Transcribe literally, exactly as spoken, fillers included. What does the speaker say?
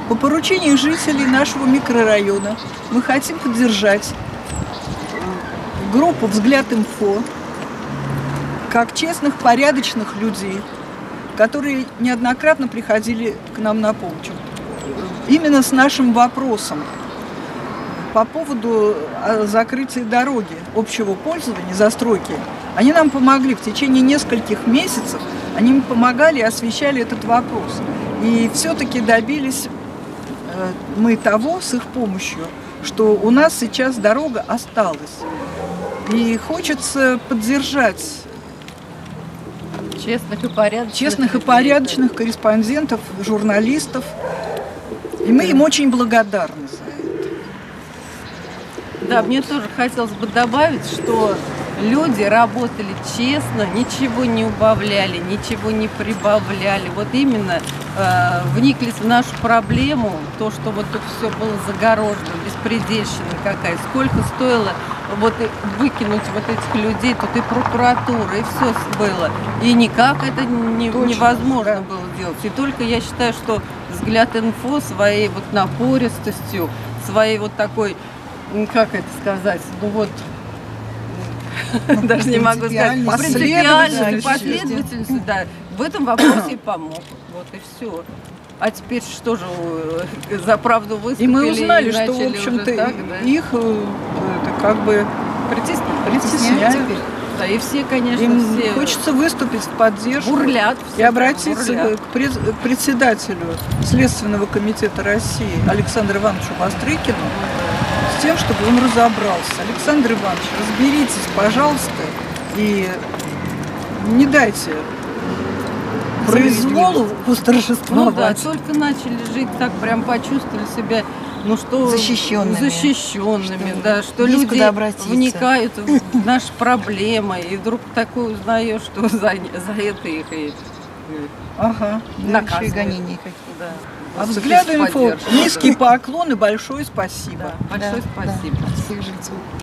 По поручению жителей нашего микрорайона мы хотим поддержать группу «Взгляд.Инфо» как честных, порядочных людей, которые неоднократно приходили к нам на помощь. Именно с нашим вопросом по поводу закрытия дороги общего пользования, застройки, они нам помогли в течение нескольких месяцев, они им помогали и освещали этот вопрос. И все-таки добились мы того с их помощью, что у нас сейчас дорога осталась. И хочется поддержать честных и порядочных, честных и порядочных корреспондентов, журналистов. И мы им очень благодарны за это. Да, мне тоже хотелось бы добавить, что люди работали честно, ничего не убавляли, ничего не прибавляли. Вот именно э, вниклись в нашу проблему, то, что вот тут все было загорожено, беспредельщина какая. Сколько стоило вот выкинуть вот этих людей, тут и прокуратура, и все было. И никак это не, невозможно да. было делать. И только я считаю, что «Взгляд.Инфо» своей вот напористостью, своей вот такой, как это сказать, ну вот, ну, даже не могу сказать, принципиальностью, последовательностью, да, в этом вопросе и помог. Вот и все. А теперь что же, за правду выступили? И мы узнали, что, в общем-то, так, да? их это как бы притесняют. Да, и все, конечно, им все хочется выступить в поддержку бурлят, и обратиться бурлят. к председателю Следственного комитета России Александру Ивановичу Бастрыкину с тем, чтобы он разобрался. Александр Иванович, разберитесь, пожалуйста, и не дайте произволу восторжествовать. Ну да, только начали жить, так прям почувствовали себя, ну что, защищенными, защищенными, что, да, что люди вникают в наши проблемы, и вдруг такое узнаешь, что за, за это их и ага, наказывают. Гонения какие-то. Да. А «Взгляд.Инфо» низкий поклон и большое спасибо. Да, большое да, спасибо. Да, всех жильцов.